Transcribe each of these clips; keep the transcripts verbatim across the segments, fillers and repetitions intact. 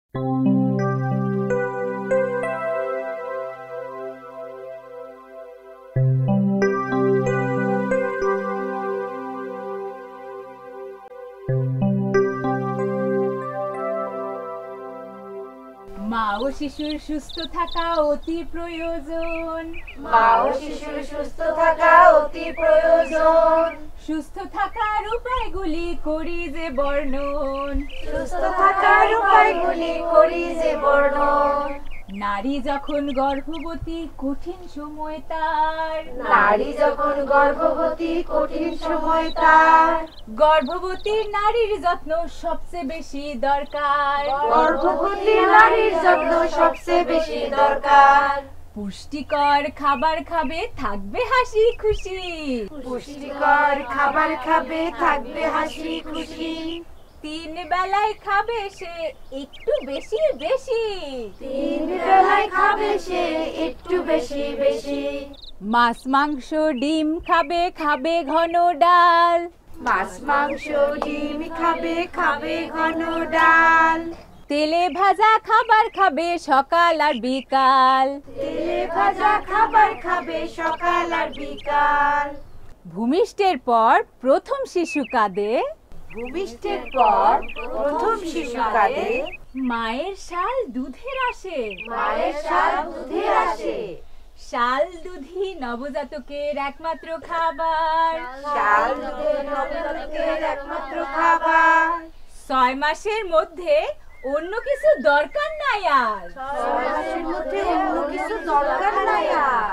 মা ও শিশুর সুস্থ থাকা অতি প্রয়োজন। মা ও শিশুর সুস্থ থাকা অতি প্রয়োজন। সুস্থ থাকার উপায়গুলি করি যে বর্ণন। সুস্থ থাকার উপায়গুলি করি যে বর্ণন। নারী যখন গর্ভবতী কঠিন সময় তার। নারী যখন গর্ভবতী কঠিন সময় তার। গর্ভবতী নারীর যত্ন সবচেয়ে বেশি দরকার। গর্ভবতী নারীর যত্ন সবচেয়ে বেশি দরকার। পুষ্টিকর খাবার খাবে থাকবে হাসি খুশি। পুষ্টিকর খাবার খাবে থাকবে হাসি খুশি। তিন বেলায় খাবে সে একটু বেশি বেশি। তিন বেলায় খাবে সে একটু বেশি বেশি। মাছ মাংস ডিম খাবে খাবে ঘন ডাল। মাছ মাংস ডিম খাবে খাবে ঘন ডাল। তেলে ভাজা খাবার খাবে সকাল আর বিকাল। তেলে ভাজা খাবার খাবে সকাল আর বিকাল। ভূমিষ্ঠের পর প্রথম শিশু কাঁদে। ভূমিষ্ঠের পর প্রথম শিশু কাঁদে। মায়ের শাল দুধের আসে। মায়ের শাল দুধের আসে। শাল দুধি নবজাতকের একমাত্র খাবার। শাল দুধ নবজাতকের একমাত্র খাবার। ছয় মাসের মধ্যে অন্য কিছু দরকার নাই আর। ছয় মাসের মধ্যে অন্য কিছু দরকার নাই আর।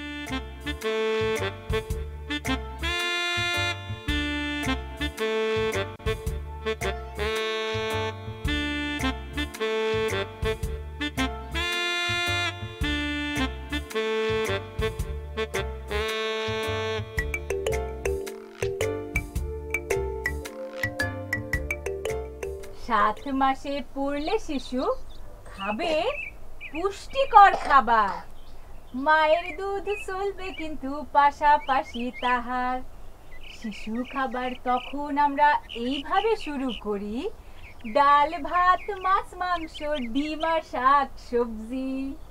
সাত মাসে পড়লে শিশু খাবে পুষ্টিকর খাবার। মায়ের দুধ চলবে কিন্তু পাশাপাশি তাহার। শিশু খাবার তখন আমরা এইভাবে শুরু করি, ডাল ভাত মাছ মাংস ডিম আর শাক সবজি।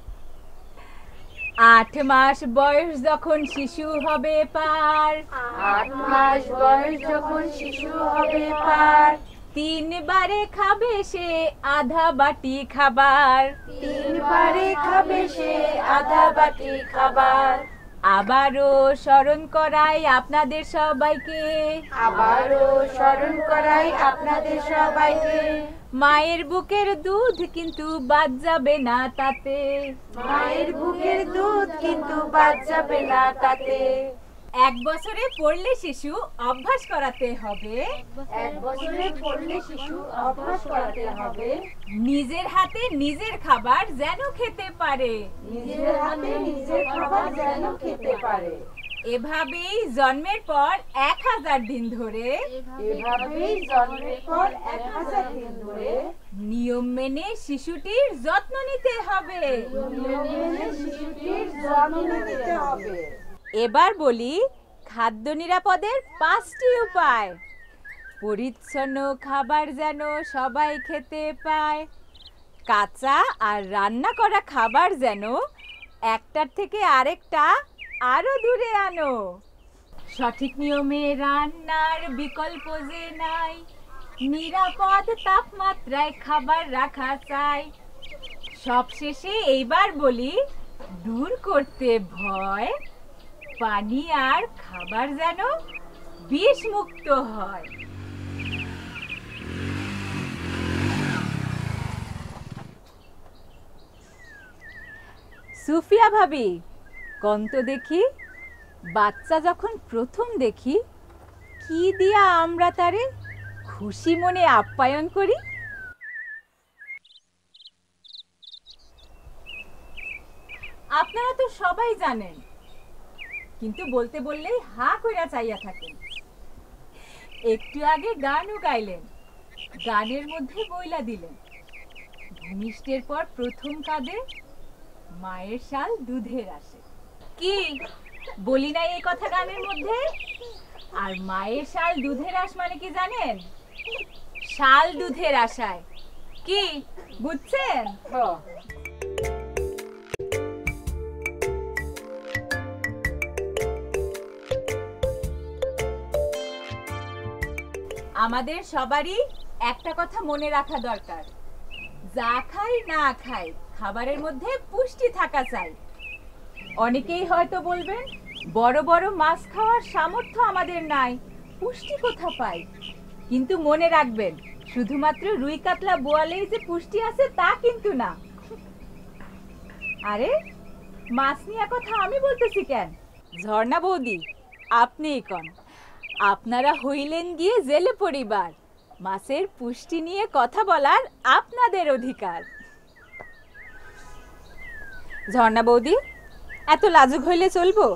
আট মাস বয়স যখন শিশু হবে পার। আট মাস বয়স যখন শিশু হবে পার। তিনবারে খাবে সে আধা বাটি খাবার। তিনবারে খাবে সে আধা বাটি খাবার। আবারও স্মরণ করাই আপনাদের সবাইকে। আবারও স্মরণ করাই আপনাদের সবাইকে। মায়ের বুকের দুধ কিন্তু বাদ যাবে না তাতে। মায়ের বুকের দুধ কিন্তু বাদ যাবে না তাতে। এক বছরে পড়লে শিশু অভ্যাস করাতে হবে। এক বছরে পড়লে শিশু অভ্যাস করাতে হবে। নিজের হাতে নিজের খাবার যেন খেতে পারে। নিজের হাতে নিজের খাবার যেন খেতে পারে। এভাবেই জন্মের পর এক হাজার দিন ধরে। এভাবেই জন্মের পর এক হাজার দিন ধরে নিয়ম মেনে শিশুটির যত্ন নিতে হবে। নিয়ম মেনে শিশুটির যত্ন নিতে হবে। এবার বলি খাদ্য নিরাপদের পাঁচটি উপায়। পরিচ্ছন্ন খাবার যেন সবাই খেতে পায়। কাঁচা আর রান্না করা খাবার যেন একটার থেকে আরেকটা আরো দূরে আনো। সঠিক নিয়মে রান্নার বিকল্প যে নাই। নিরাপদ তাপমাত্রায় খাবার রাখা চাই। সবশেষে এইবার বলি দূর করতে ভয়। পানি আর খাবার যেন বিষ মুক্ত হয়। সুফিয়া ভাবি কন্ত দেখি, বাচ্চা যখন প্রথম দেখি কি দিয়া আমরা তারে খুশি মনে আপ্যায়ন করি। আপনারা তো সবাই জানেন, কিন্তু বলতে বললেই হা কইরা চাইয়া থাকেন। একটু আগে গানও গাইলেন, গানের মধ্যে বইলা দিলেন ভূমিষ্ঠের পর প্রথম কাঁদে মায়ের শাল দুধের আসে। কি বলি নাই এই কথা গানের মধ্যে? আর মায়ের শাল দুধের আস মানে কি জানেন? শাল দুধের আশায় কি বুঝছেন? আমাদের সবারই একটা কথা মনে রাখা দরকার, যা খাই না খাই খাবারের মধ্যে পুষ্টি থাকা চাই। অনেকেই হয়তো বলবেন বড় বড় মাছ খাওয়ার সামর্থ্য আমাদের নাই, পুষ্টি কোথা পাই? কিন্তু মনে রাখবেন, শুধুমাত্র রুই কাতলা বোয়ালেই যে পুষ্টি আছে তা কিন্তু না। আরে মাছ নিয়ে কথা আমি বলতেছি কেন? ঝর্ণা বৌদি আপনিই কন, আপনারা হইলেন গিয়ে জেলে পরিবার, মাছের পুষ্টি নিয়ে কথা বলার আপনাদের অধিকার। ঝর্ণা বৌদি এত লাজুক হইলে চলবো?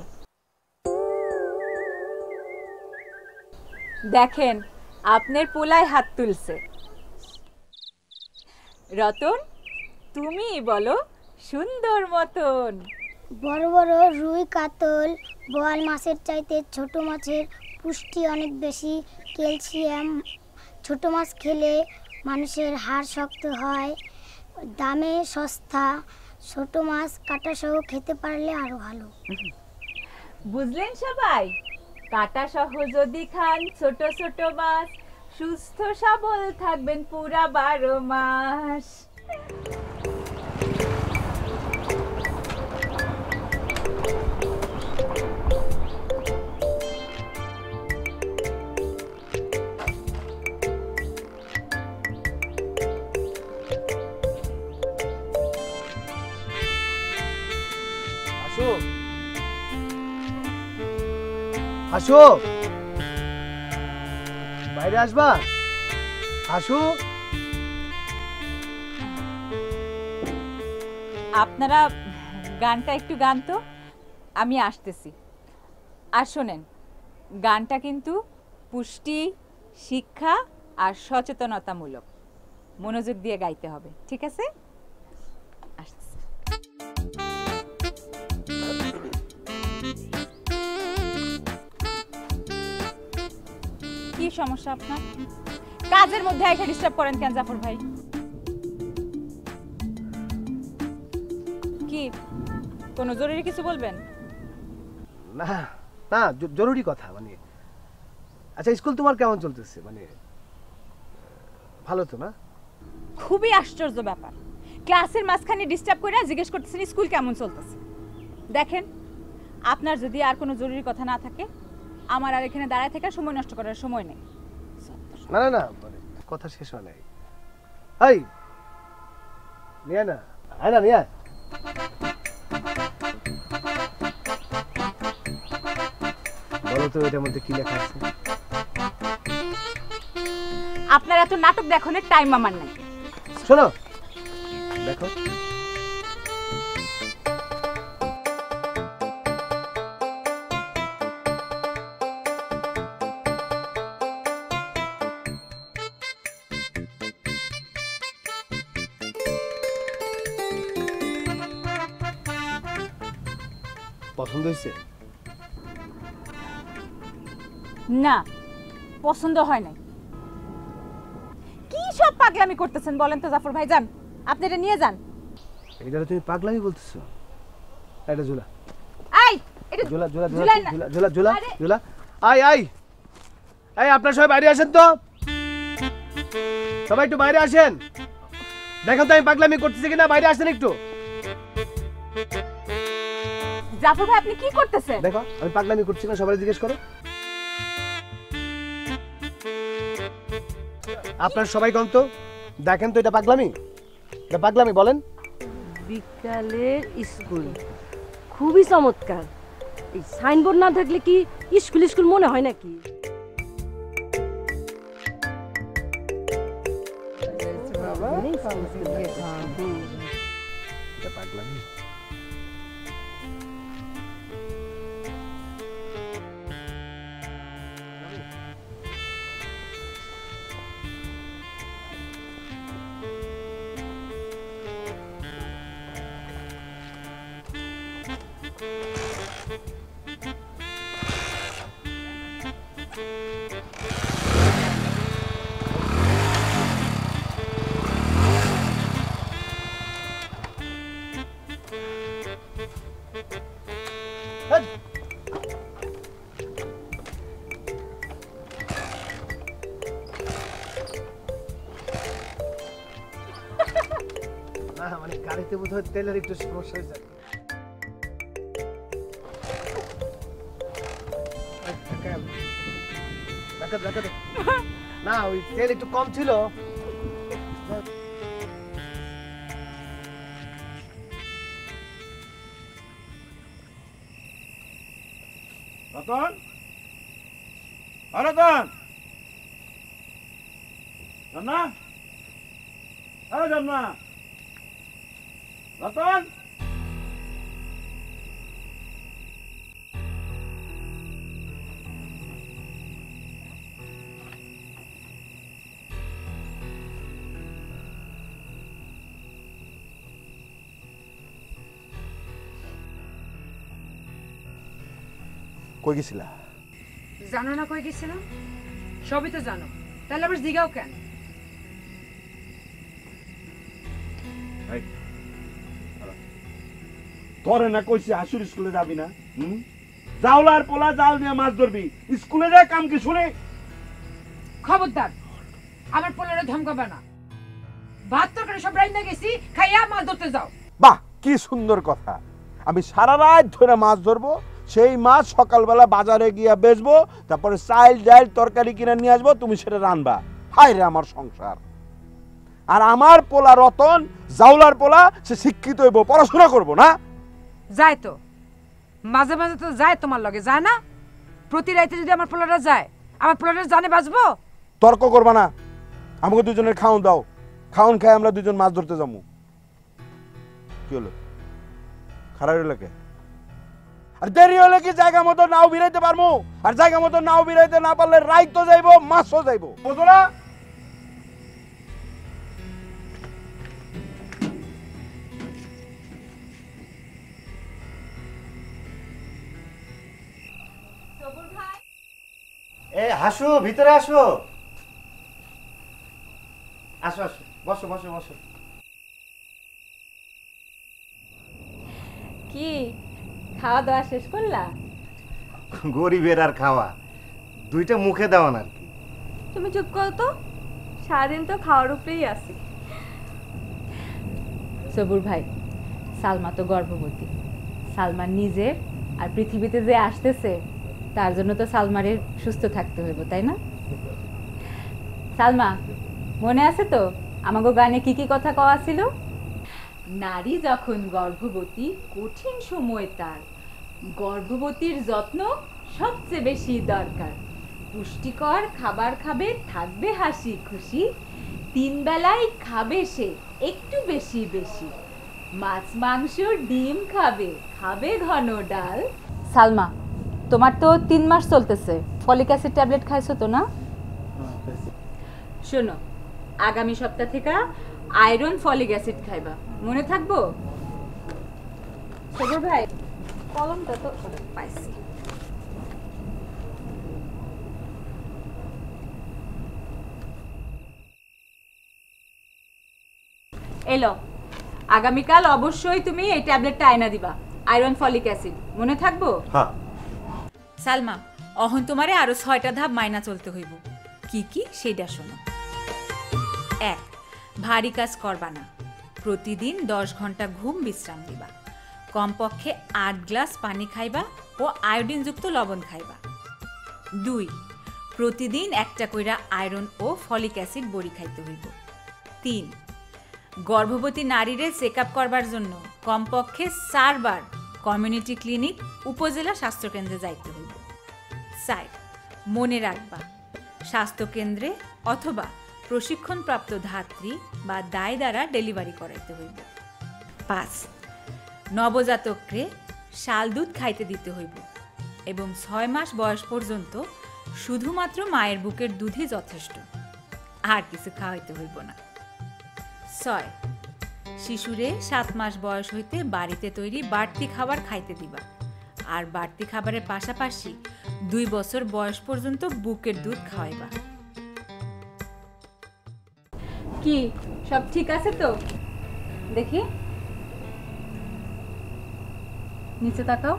দেখেন আপনার পোলায় হাত তুলছে। রতন তুমিই বলো সুন্দর মতন। বড় বড় রুই কাতল বোয়াল মাছের চাইতে ছোট মাছের পুষ্টি অনেক বেশি, ক্যালসিয়াম। ছোট মাছ খেলে মানুষের হাড় শক্ত হয়, দামে সস্তা। ছোট মাছ কাটা সহ খেতে পারলে আরো ভালো। বুঝলেন সবাই? কাটা সহ যদি খান ছোট ছোট মাছ, সুস্থ সবল থাকবেন পুরা বারো মাস। আসো, বাইরে আসবা? আসো। আপনারা গানটা একটু গান তো, আমি আসতেছি। আর শোনেন, গানটা কিন্তু পুষ্টি, শিক্ষা আর সচেতনতামূলক, মনোযোগ দিয়ে গাইতে হবে, ঠিক আছে? আসতেছি। কি সমস্যা আপনার? কাজের মধ্যে এসে ডিস্টার্ব করেন কেন জাফর ভাই? কি কোনো জরুরি কিছু বলবেন? না না, জরুরি কথা। মানে আচ্ছা, স্কুল তোমার কেমন চলতেছে? মানে ভালো তো না? খুবই আশ্চর্য ব্যাপার, ক্লাসের মাঝখানে ডিস্টার্ব করে জিজ্ঞেস করতেছেন স্কুল কেমন চলতেছে। দেখেন, আপনার যদি আর কোনো জরুরি কথা না থাকে, আমার আর এখানে দাঁড়ায় থাকার সময় নষ্ট করার সময় নেই। না না না, মানে কথা শেষ হয় নাই। এই নিয়ে না, আয় না নিয়ে। বলো তো এটার মধ্যে কি লেখা আছে? আপনার এত নাটক দেখানোর টাইম আমার নাই। শোনো, দেখো পছন্দ হয়েছে? না, পছন্দ হয় নাই। কি সব পাগলামি করতেছেন বলেন তো জাফর ভাই? যান, আপনি এটা নিয়ে যান। এটা তুমি পাগলামি বলতেছো? এটা ঝুলা। আই, এটা ঝুলা ঝুলা ঝুলা ঝুলা ঝুলা ঝুলা ঝুলা। আই আই আই, আপনারা সবাই বাইরে আসেন তো, সবাই একটু বাইরে আসেন। দেখো তো আমি পাগলামি করতেছি কিনা, বাইরে আসেন একটু। জাফর ভাই আপনি কি করতেছেন? দেখো আমি পাগলামি করছি না, সবাই জিজ্ঞেস করো। আপনার সবাই কোন তো দেখেন তো, এটা পাগলামি? এটা পাগলামি বলেন? বিকালের স্কুল খুবই চমৎকার। এই সাইনবোর্ড না থাকলে কি স্কুল স্কুল মনে হয় নাকি? এটা পাগলামি। না মানে গাড়িতে বোধহয় তেলের একটু সমস্যা হয়েছে। না ওই তেল একটু কম ছিল। রতন, রতন, জন্না, আরে জন্না, রতন। কই গেছিলা? জানো না কই গেছিলাম? সবই তো জানো, তাহলে আবার জিগাও কেন? তোরে না কইছি হাসুর স্কুলে যাবি না? হুম, জাউলার পোলা জাল নিয়ে মাছ ধরবি, স্কুলে যায় কাম কি শুনে? খবরদার, আমার পোলারে ধমকাবে না। ভাত তরকারি সব রান্না গেছি, খাইয়া মাছ ধরতে যাও। বাহ, কি সুন্দর কথা। আমি সারা রাত ধরে মাছ ধরবো, সেই মাছ সকালবেলা বাজারে গিয়া বেচবো, তারপরে চাইল ডাইল তরকারি কিনে নিয়ে আসবো, তুমি সেটা রানবা। হায় রে আমার সংসার। আর আমার পোলা রতন, জাউলার পোলা, সে শিক্ষিত হইব, পড়াশোনা করবো না? যায় তো, মাঝে মাঝে তো যায় তোমার লগে, যায় না? প্রতি রাইতে যদি আমার পোলাটা যায়, আমার পোলাটা জানে বাঁচবো? তর্ক করবা না। আমাকে দুজনের খাওন দাও, খাওন খাই আমরা দুজন মাছ ধরতে যাবো। কি হলো, খারাপ হইলো কে? আর দেরি হলে কি জায়গা মতো নাও বিরাইতে পারবো? আর জায়গা মতো নাও বিরাইতে না পারলে রাইত তো যাইবো, মাছও যাইবো, বুঝো না? এ হাসু, ভিতরে আসো। আসো আসো, বসো বসো বসো। কি খাওয়া দাওয়া শেষ করলা? গরিবের আর খাওয়া, দুইটা মুখে দেওয়া না আর কি। তুমি চুপ করো তো, সারাদিন তো খাওয়ার উপরেই আছি। সবুর ভাই, সালমা তো গর্ভবতী। সালমার নিজের আর পৃথিবীতে যে আসতেছে তার জন্য তো সালমারের সুস্থ থাকতে হইব, তাই না? সালমা, মনে আছে তো আমাগো গানে কি কি কথা কওয়া ছিল? নারী যখন গর্ভবতী কঠিন সময় তার, গর্ভবতীর যত্ন সবচেয়ে বেশি দরকার। পুষ্টিকর খাবার খাবে, থাকবে হাসি খুশি, তিন বেলায় খাবে সে একটু বেশি বেশি, মাছ মাংস ডিম খাবে, খাবে ঘন ডাল। সালমা, তোমার তো তিন মাস চলতেছে, ফলিক অ্যাসিড ট্যাবলেট খাইছো তো না? শোনো, আগামী সপ্তাহ থেকে আয়রন ফলিক অ্যাসিড খাইবা, মনে থাকবো? সবুর ভাই, কলমটা তো পাইছি। এলো, আগামীকাল অবশ্যই তুমি এই ট্যাবলেটটা আয়না দিবা, আয়রন ফলিক অ্যাসিড, মনে থাকবো? হ্যাঁ। সালমা, অহন তোমারে আরো ছয়টা ধাপ মাইনা চলতে হইব। কি কি সেটা শোনো। এক, ভারী কাজ করবা না, প্রতিদিন দশ ঘন্টা ঘুম বিশ্রাম দিবা, কমপক্ষে আট গ্লাস পানি খাইবা ও আয়োডিনযুক্ত লবণ খাইবা। দুই, প্রতিদিন একটা কইরা আয়রন ও ফলিক অ্যাসিড বড়ি খাইতে হইব। তিন, গর্ভবতী নারীরে চেক আপ করবার জন্য কমপক্ষে চারবার কমিউনিটি ক্লিনিক উপজেলা স্বাস্থ্যকেন্দ্রে যাইতে হইব। চার, মনে রাখবা, স্বাস্থ্যকেন্দ্রে অথবা প্রশিক্ষণপ্রাপ্ত ধাত্রী বা দায় দ্বারা ডেলিভারি করাইতে হইব। পাঁচ, নবজাতককে শাল দুধ খাইতে দিতে হইব এবং ছয় মাস বয়স পর্যন্ত শুধুমাত্র মায়ের বুকের দুধই যথেষ্ট, আর কিছু খাওয়াইতে হইব না। ছয়, শিশুরে সাত মাস বয়স হইতে বাড়িতে তৈরি বাড়তি খাবার খাইতে দিবা, আর বাড়তি খাবারের পাশাপাশি দুই বছর বয়স পর্যন্ত বুকের দুধ খাওয়াইবা। কি সব ঠিক আছে তো? দেখি, নিচে তাকাও।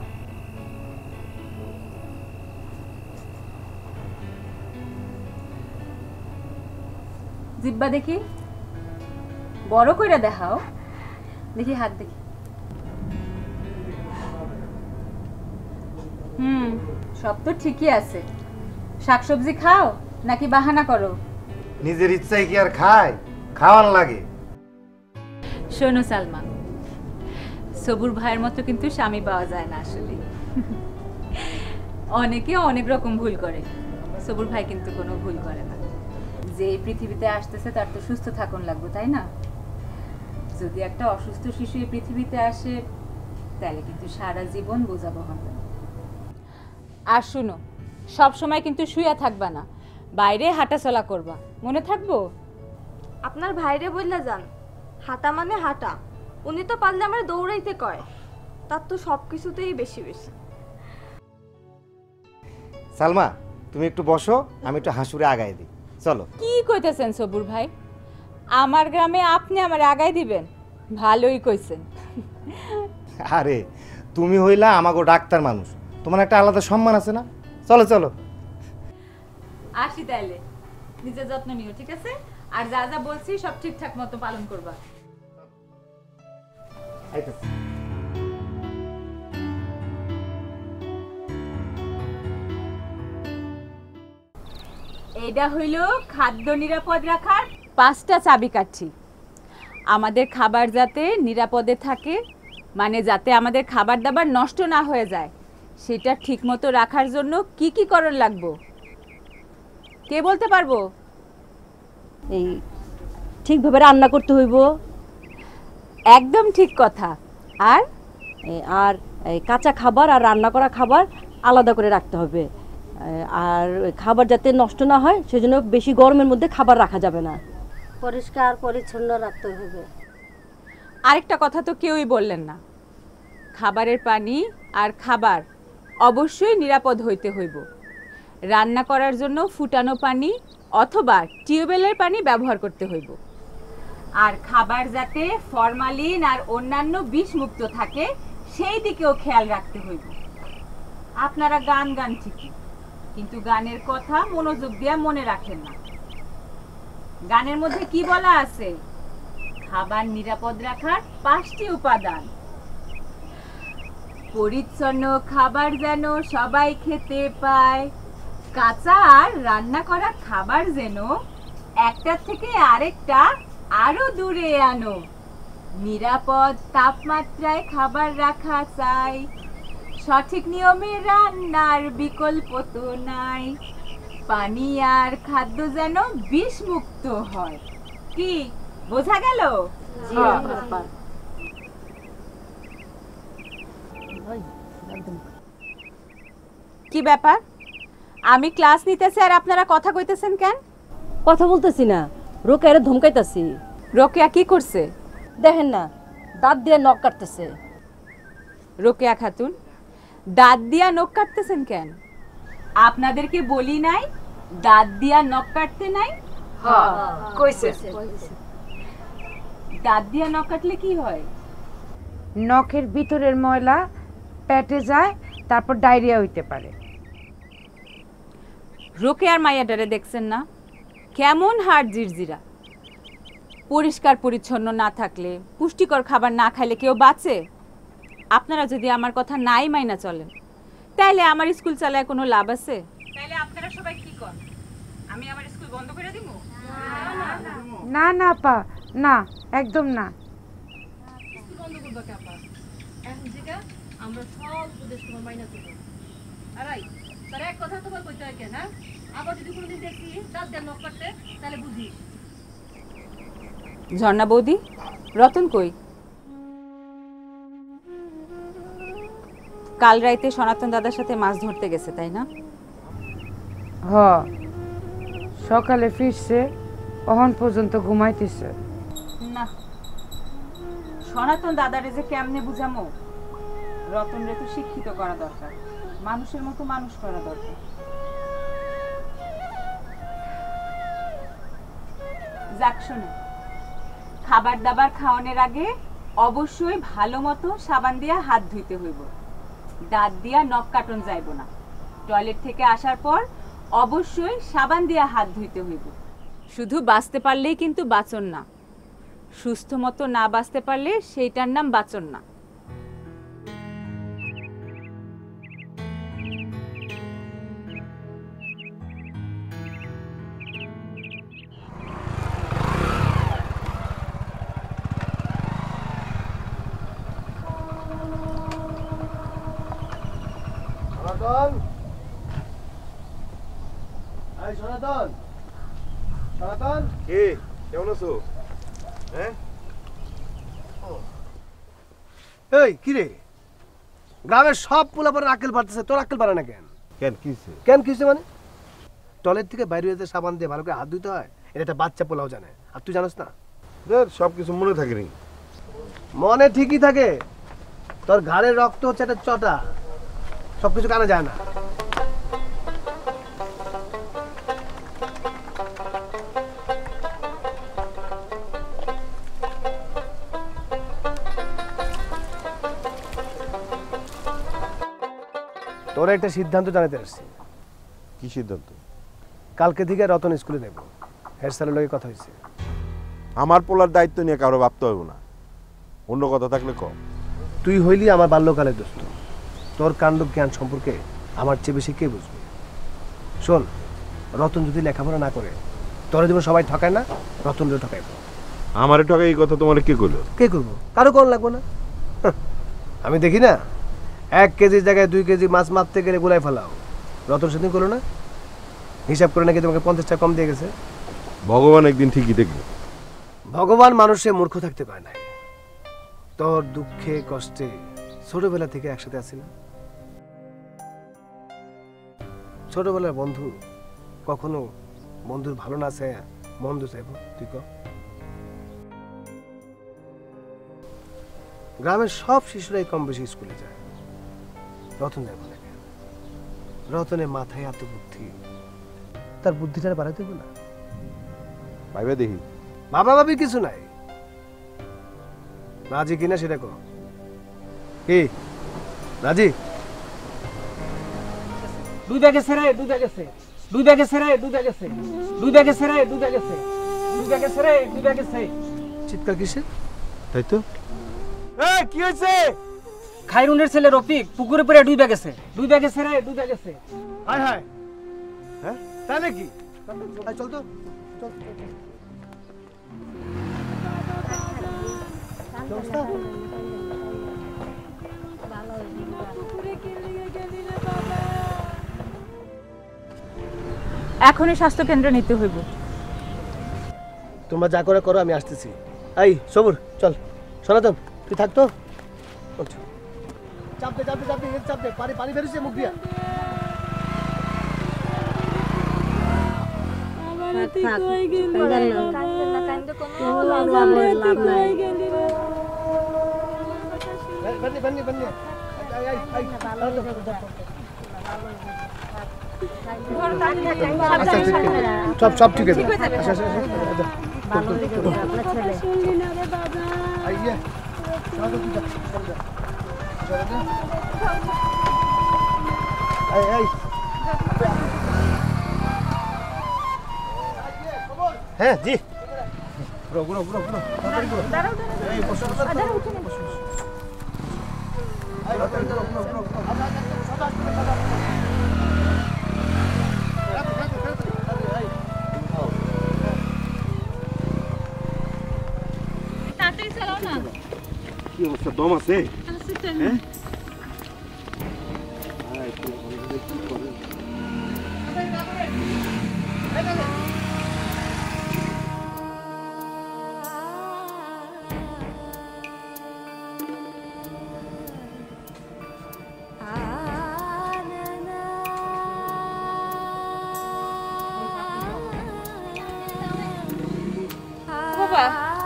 জিব্বা দেখি, বড় কইরা দেখাও। দেখি হাত দেখি। হুম, সব তো ঠিকই আছে। শাকসবজি খাও নাকি বাহানা করো? নিজের ইচ্ছায় কি আর খায়, খাওয়ার লাগে। শোনো সালমা, সবুর ভাইয়ের মতো কিন্তু স্বামী পাওয়া যায় না আসলে। অনেকে অনেক রকম ভুল করে, সবুর ভাই কিন্তু কোনো ভুল করে না। যে এই পৃথিবীতে আসতেছে তার তো সুস্থ থাকুন লাগবে, তাই না? যদি একটা অসুস্থ শিশু এই পৃথিবীতে আসে তাহলে কিন্তু সারা জীবন বোঝা বহন করবে। আর শুনো, সব সময় কিন্তু শুয়ে থাকবা না, বাইরে হাঁটাচলা করবা, মনে থাকবো? আপনার ভাইরে বললে যান, হাঁটা মানে হাঁটা। উনি তো পারলে আমার দৌড়াইতে কয়, তার তো সব কিছুতেই বেশি বেশি। সালমা, তুমি একটু বসো, আমি একটু হাসুরে আগায় দিই। চলো। কি কইতেছেন সবুর ভাই? আমার গ্রামে আপনি আমার আগায় দিবেন? ভালোই কইছেন। আরে তুমি হইলা আমাগো ডাক্তার মানুষ, তোমার একটা আলাদা সম্মান আছে না? চলো চলো। আসি তাইলে, নিজের যত্ন নিও, ঠিক আছে? আর যা যা বলছি সব ঠিকঠাক মতো পালন করবা। আইতাছি। এইটা হইল খাদ্য নিরাপদ রাখার পাঁচটা চাবিকাঠি। আমাদের খাবার যাতে নিরাপদে থাকে, মানে যাতে আমাদের খাবার দাবার নষ্ট না হয়ে যায়, সেটা ঠিক মতো রাখার জন্য কি কি করণ লাগবো কে বলতে পারবো? এই ঠিকভাবে রান্না করতে হইব। একদম ঠিক কথা। আর এই আর এই কাঁচা খাবার আর রান্না করা খাবার আলাদা করে রাখতে হবে। আর ওই খাবার যাতে নষ্ট না হয় সেজন্য বেশি গরমের মধ্যে খাবার রাখা যাবে না। পরিষ্কার পরিচ্ছন্ন রাখতে হবে। আরেকটা কথা তো কেউই বললেন না, খাবারের পানি আর খাবার অবশ্যই নিরাপদ হইতে হইব। রান্না করার জন্য ফুটানো পানি অথবা টিউবওয়েলের পানি ব্যবহার করতে হইব। আর খাবার যাতে ফরমালিন আর অন্যান্য বিষ মুক্ত থাকে সেই দিকেও খেয়াল রাখতে হইব। আপনারা গান গান ঠিকই, কিন্তু গানের কথা মনোযোগ দিয়ে মনে রাখেন না। গানের মধ্যে কি বলা আছে? খাবার নিরাপদ রাখার পাঁচটি উপাদান। পরিচ্ছন্ন খাবার যেন সবাই খেতে পায়, কাঁচা আর রান্না করা খাবার যেন একটা থেকে আরেকটা আরো দূরে আনো, নিরাপদ তাপমাত্রায় খাবার রাখা চাই, সঠিক নিয়মে রান্নার বিকল্প তো নাই, পানি আর খাদ্য যেন বিষ মুক্ত হয়। কি বোঝা গেল? কি ব্যাপার, আমি ক্লাস নিতেছি আর আপনারা কথা কইতেছেন কেন? কথা বলতেছি না, রোকেয়ারে ধমকাইতাছি। রোকেয়া কি করছে? দেখেন না, দাঁত দিয়ে নখ কাটতেছে। রোকেয়া খাতুন, দাঁত দিয়া নখ কাটতেছেন কেন? আপনাদেরকে বলি নাই দাঁত দিয়া নখ কাটতে নাই? হ্যাঁ কইছে। দাঁত দিয়া নখ কাটলে কি হয়? নখের ভিতরের ময়লা পেটে যায়, তারপর ডায়রিয়া হইতে পারে। রোকেয়ার মাইয়াটারে দেখছেন না, কেমন হাড় জিরজিরা। পরিষ্কার পরিচ্ছন্ন না থাকলে, পুষ্টিকর খাবার না খাইলে কেউ বাঁচে? আপনারা যদি আমার কথা নাই মাইনা চলেন তাইলে আমার স্কুল চালায় কোনো লাভ আছে? তাইলে আপনারা সবাই কি করেন? আমি আমার স্কুল বন্ধ করে দিব? না না আপা, না, একদম না। স্কুল বন্ধ করবা কে আপা? এখন যেটা আমরা সব উপদেশ তোমার মাইনা দেব। আরাই তার এক কথা তোমার কইতে হয় কেন? হ্যাঁ, আবার যদি কোনোদিন দেখি দাঁত দিয়ে নখ কাটতে তাহলে বুঝিস। ঝর্ণা বৌদি, রতন কই? কাল রাইতে সনাতন দাদার সাথে মাছ ধরতে গেছে, তাই না? হ, সকালে ফিরছে, অহন পর্যন্ত ঘুমাইতেছে। না, সনাতন দাদারে যে কেমনে বুঝামো? রতন রে তো শিক্ষিত করা দরকার, মানুষের মতো মানুষ করা দরকার। যাক শোনো, খাবার দাবার খাওয়ানোর আগে অবশ্যই ভালো মতো সাবান দিয়া হাত ধুইতে হইব, দাঁত দিয়া নখ কাটন যাইব না। টয়লেট থেকে আসার পর অবশ্যই সাবান দিয়া হাত ধুইতে হইব। শুধু বাঁচতে পারলেই কিন্তু বাঁচন না, সুস্থ মতো না বাঁচতে পারলে সেইটার নাম বাঁচন না। সনাতন, এই সনাতন, সনাতন, কে কেমন আছো? হ্যাঁ এই কি রে, গ্রামের সব পোলাপানের আক্কেল পারতেছে, তোর আক্কেল পারে না কেন? কেন কিছে? কেন কিছু মানে টয়লেট থেকে বাইরে যেতে সাবান দিয়ে ভালো করে হাত ধুতে হয়, এটা একটা বাচ্চা পোলাও জানে, আর তুই জানিস না? সব কিছু মনে থাকেনি। মনে ঠিকই থাকে, তোর ঘাড়ের রক্ত হচ্ছে একটা চটা, সবকিছু কানা যায় না। তোর একটা সিদ্ধান্ত জানাতে আসছি। কি সিদ্ধান্ত? কালকে থেকে রতন স্কুলে দেব, হেড স্যারের লগে কথা হয়েছে। আমার পোলার দায়িত্ব নিয়ে কারো ভাবতে হবে না, অন্য কথা থাকলে কম। তুই হইলি আমার বাল্যকালের দোস্ত, তোর কাণ্ড জ্ঞান সম্পর্কে আমার চেয়ে বেশি কে বুঝবে? শোন, রতন যদি লেখাপড়া না করে, তোরা যেমন সবাই ঠকায় না, রতনরে ঠকাইব। আমার ঠকাই এই কথা তোমার কে করলো? কে করবো? কারো কোন লাগবো না। হাহ, আমি দেখি না, এক কেজির জায়গায় দুই কেজি মাছ মারতে গেলে গোলায় ফেলাও। রতন সেদিন করলো না, হিসাব করে নাকি তোমাকে পঞ্চাশ টাকা কম দিয়ে গেছে। ভগবান একদিন ঠিকই দেখবে। ভগবান মানুষে মূর্খ থাকতে পারে না। তোর দুঃখে কষ্টে ছোটবেলা থেকে একসাথে আছি না? ছোটবেলার বন্ধু কখনো বন্ধুর ভালো না চায় মন্দ চাইব? তুই ক। গ্রামের সব শিশুরাই কম বেশি স্কুলে যায়, রতন যাবো না কেন? রতনের মাথায় এত বুদ্ধি, তার বুদ্ধিটা বাড়াতে দেবো না? ভাইবা দেখি। বাবা ভাবি কিছু নাই, রাজি কিনা সেটা কো। কি রাজি? দুই ব্যাগে সেরে দুই ব্যাগে সে দুই ব্যাগে সেরে দুই ব্যাগে সে দুই ব্যাগে সেরে দুই ব্যাগে সে দুই ব্যাগে সেরে দুই ব্যাগে সে। চিৎকার কিসের? তাই তো। এই কি হইছে? খাইরুনের ছেলে রফিক পুকুরে পড়ে দুই ব্যাগে সে দুই ব্যাগে সেরে দুই ব্যাগে সে। হায় হায়, হ্যাঁ তাই নাকি? চল তো, চল। এখনই স্বাস্থ্য কেন্দ্রে নিতে হইব। তোমরা যা করে করো, আমি আসতেছি। এই সবুর, চল। সনাতন তুই থাকতো, চাপ দে চাপ দে চাপ দে চাপ দে, পানি পানি বেরোচ্ছে মুখ দিয়া। বন্নি বন্নি বন্নি, সব সব ঠিক আছে। আচ্ছা আচ্ছা হ্যাঁ জি, ঘুরো ঘুরো ঘুরো ঘুরো তাড়াতাড়ি ঘুরো। এই বসো বসো বসো। এই তাড়াতাড়ি ঘুরো ঘুরো ঘুরো। তাড়াতাড়ি চালাও না। কি অবস্থা, দম আছে? হ্যাঁ বাবা,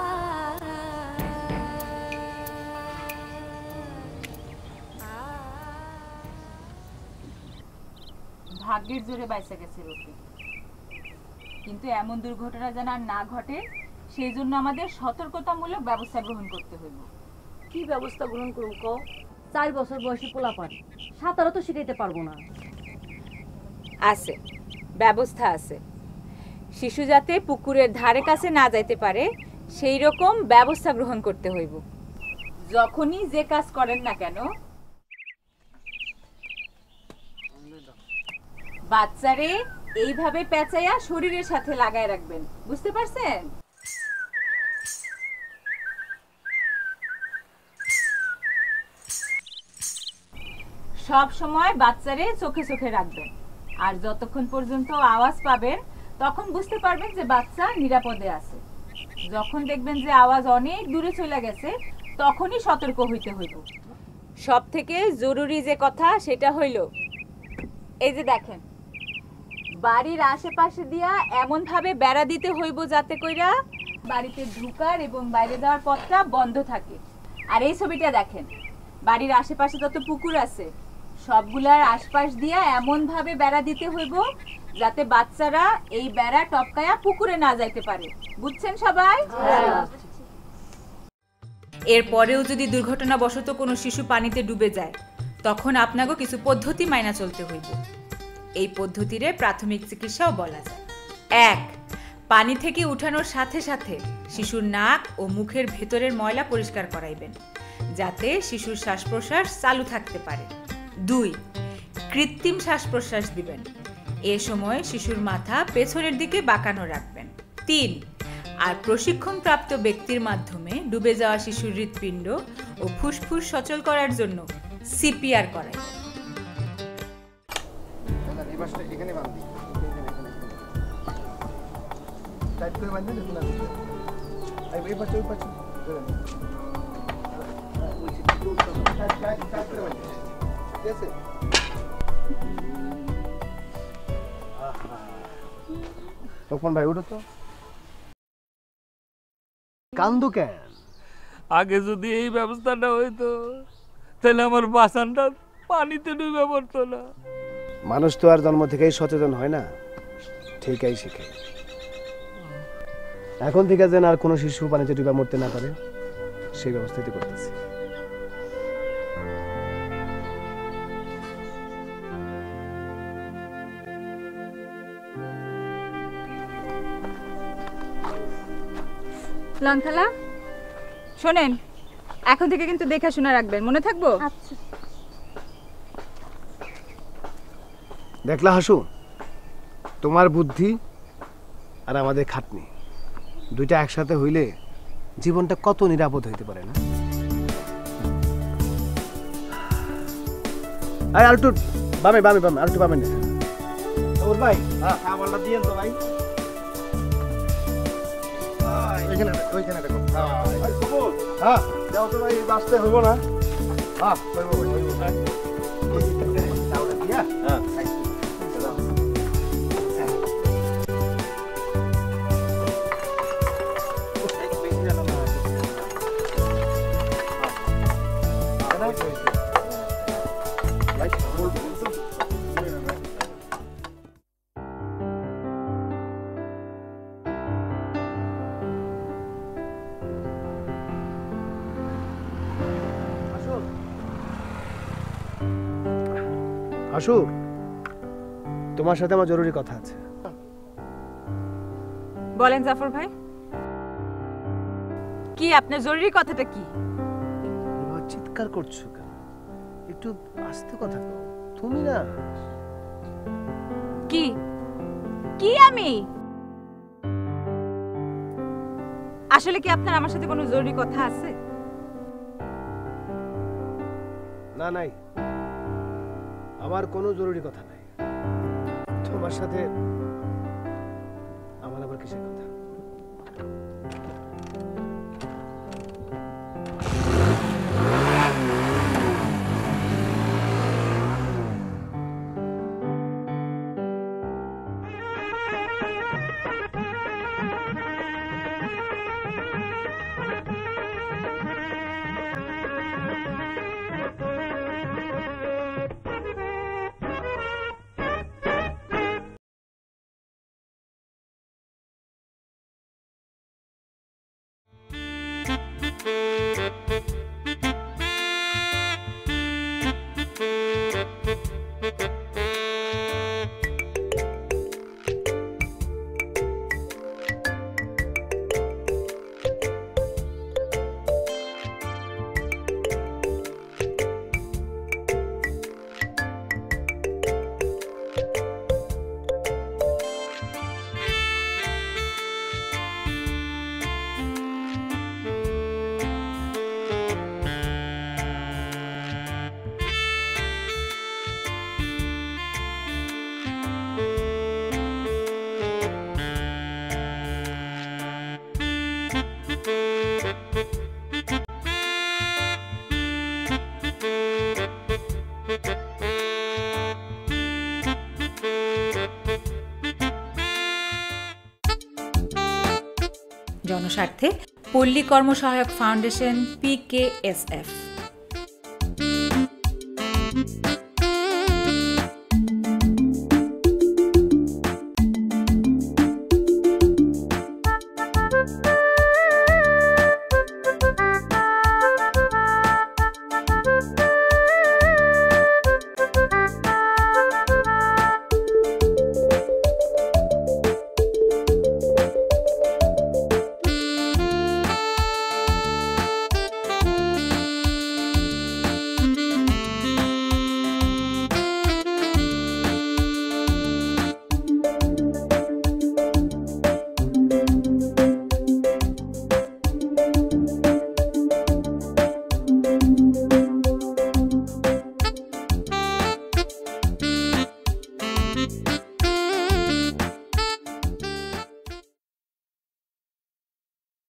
ভাগ্যের জোরে বাইসা গেছে রফিক, কিন্তু এমন দুর্ঘটনা যেন আর না ঘটে সেই জন্য আমাদের সতর্কতামূলক ব্যবস্থা গ্রহণ করতে হইব। কি ব্যবস্থা গ্রহণ করব কও? চার বছর বয়সী পোলাপান, সাঁতারও তো শিখাইতে পারবো না। আছে, ব্যবস্থা আছে। শিশু যাতে পুকুরের ধারে কাছে না যাইতে পারে সেই রকম ব্যবস্থা গ্রহণ করতে হইব। যখনই যে কাজ করেন না কেন বাচ্চারে এইভাবে পেঁচাইয়া শরীরের সাথে লাগায় রাখবেন, বুঝতে পারছেন? সব সময় বাচ্চারে চোখে চোখে রাখবেন, আর যতক্ষণ পর্যন্ত আওয়াজ পাবেন তখন বুঝতে পারবেন যে বাচ্চা নিরাপদে আছে। যখন দেখবেন যে আওয়াজ অনেক দূরে চলে গেছে তখনই সতর্ক হইতে হইব। সব থেকে জরুরি যে কথা সেটা হইল, এই যে দেখেন, বাড়ির আশেপাশে দিয়া এমন ভাবে বেড়া দিতে হইব যাতে কইরা বাড়িতে ঢুকার এবং বাইরে যাওয়ার পথটা বন্ধ থাকে। আর এই ছবিটা দেখেন, বাড়ির আশেপাশে যত পুকুর আছে সবগুলার আশপাশ দিয়া এমন ভাবে বেড়া দিতে হইব যাতে বাচ্চারা এই বেড়া টপকায়া পুকুরে না যাইতে পারে। বুঝছেন সবাই? এরপরেও যদি দুর্ঘটনাবশত কোনো শিশু পানিতে ডুবে যায় তখন আপনাকে কিছু পদ্ধতি মাইনা চলতে হইব। এই পদ্ধতিরে প্রাথমিক চিকিৎসাও বলা যায়। এক, পানি থেকে উঠানোর সাথে সাথে শিশুর নাক ও মুখের ভেতরের ময়লা পরিষ্কার করাইবেন যাতে শিশুর শ্বাস প্রশ্বাস চালু থাকতে পারে। দুই, কৃত্রিম শ্বাস প্রশ্বাস দিবেন। এ সময় শিশুর মাথা পেছনের দিকে বাঁকানো রাখবেন। তিন, আর প্রশিক্ষণপ্রাপ্ত ব্যক্তির মাধ্যমে ডুবে যাওয়া শিশুর হৃৎপিণ্ড ও ফুসফুস সচল করার জন্য সিপিআর করাইবেন। তখন ভাই ওটা তো কান্দো কেন? আগে যদি এই ব্যবস্থাটা হইতো তাহলে আমার বাসানটা পানিতে ডুবে পড়তো না। মানুষ তো আর জন্ম থেকেই সচেতন হয় না, ঠিকই শিখে। এখন থেকে যেন আর কোনো শিশু পানিতে ডুবে মরতে না পারে সেই ব্যবস্থাই করতেছি। লঙ্কালা শোনেন, এখন থেকে কিন্তু দেখাশোনা রাখবেন, মনে থাকবো? আচ্ছা। দেখলা হাসু, তোমার বুদ্ধি আর আমাদের খাটনি দুইটা একসাথে হইলে জীবনটা কত নিরাপদ হইতে পারে না? আয় আলটু বামে বামে বামে আলটু বামে না ওর ভাই হ্যাঁ খাবারটা দিয়েন তো ভাই। ওইখানে ওইখানে দেখো। হ্যাঁ যাও তো ভাই, বাঁচতে হইব না। হ্যাঁ হইব হইব হ্যাঁ হ্যাঁ হাসু, তোমার সাথে আমার জরুরি কথা আছে। বলেন জাফর ভাই, কি আপনার জরুরি কথাটা কি? চিৎকার করছো কেন? একটু আস্তে কথা কও। তুমি না কি কি আমি আসলে কি আপনার আমার সাথে কোনো জরুরি কথা আছে? না নাই, আমার কোনো জরুরি কথা নাই। তোমার সাথে আমার আবার কিসের কথা? স্বার্থে পল্লী কর্মসহায়ক foundation P K S F.